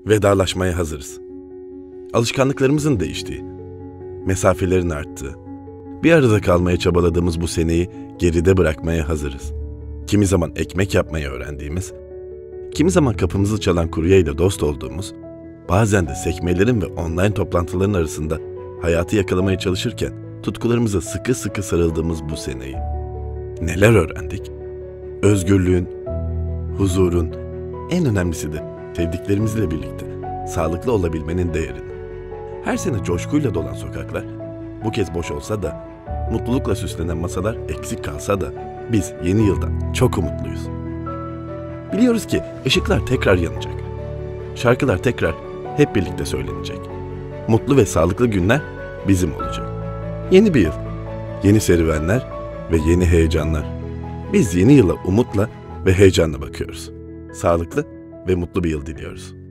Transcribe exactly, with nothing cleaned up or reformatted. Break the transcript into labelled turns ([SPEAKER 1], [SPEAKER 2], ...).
[SPEAKER 1] Vedalaşmaya hazırız. Alışkanlıklarımızın değiştiği, mesafelerin arttığı, bir arada kalmaya çabaladığımız bu seneyi geride bırakmaya hazırız. Kimi zaman ekmek yapmayı öğrendiğimiz, kimi zaman kapımızı çalan kuryeyle dost olduğumuz, bazen de sekmelerin ve online toplantıların arasında hayatı yakalamaya çalışırken tutkularımıza sıkı sıkı sarıldığımız bu seneyi. Neler öğrendik? Özgürlüğün, huzurun, en önemlisi de sevdiklerimizle birlikte sağlıklı olabilmenin değerini. Her sene coşkuyla dolan sokaklar, bu kez boş olsa da, mutlulukla süslenen masalar eksik kalsa da biz yeni yıldan çok umutluyuz. Biliyoruz ki ışıklar tekrar yanacak. Şarkılar tekrar hep birlikte söylenecek. Mutlu ve sağlıklı günler bizim olacak. Yeni bir yıl, yeni serüvenler ve yeni heyecanlar. Biz yeni yıla umutla ve heyecanla bakıyoruz. Sağlıklı ve mutlu bir yıl diliyoruz.